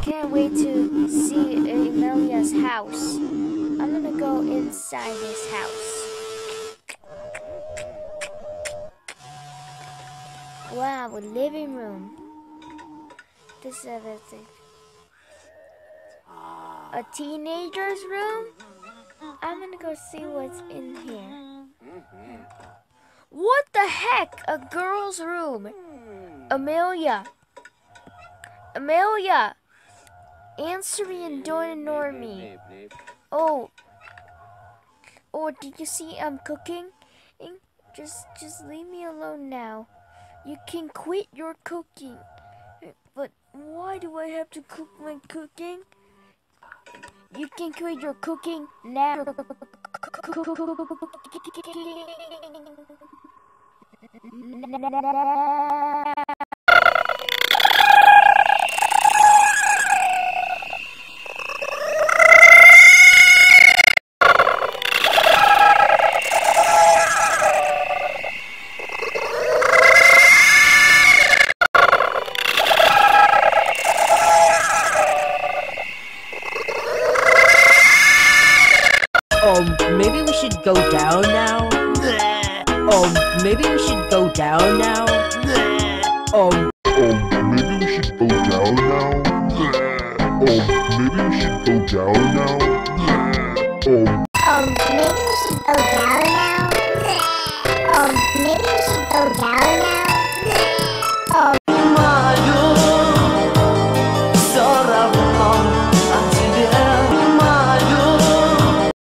can't wait to see Amelia's house. I'm gonna go inside his house. Wow, a living room. This is everything. A teenager's room? I'm gonna go see what's in here. What the heck? A girl's room. Amelia. Amelia. Answer me and don't ignore me. Oh. Oh, did you see I'm cooking? Just leave me alone now. You can quit your cooking. But why do I have to cook my cooking? You can quit your cooking now. Maybe we should go down now? Maybe we should go down now? Maybe we should go down now? Maybe we should go down now? Maybe we should go